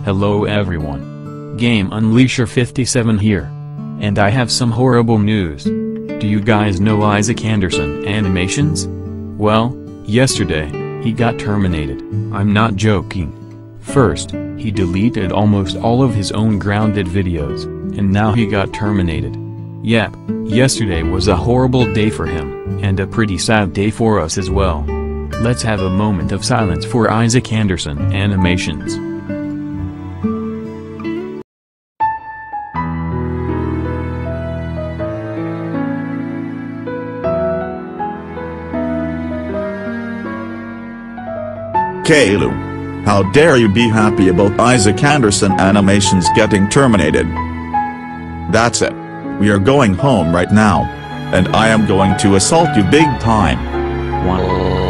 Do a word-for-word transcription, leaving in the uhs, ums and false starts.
Hello everyone. Game Unleasher fifty-seven here. And I have some horrible news. Do you guys know Isaac Anderson Animations? Well, yesterday, he got terminated. I'm not joking. First, he deleted almost all of his own grounded videos, and now he got terminated. Yep, yesterday was a horrible day for him, and a pretty sad day for us as well. Let's have a moment of silence for Isaac Anderson Animations. Kalu, how dare you be happy about Isaac Anderson Animations getting terminated? That's it. We are going home right now. And I am going to assault you big time. Wow.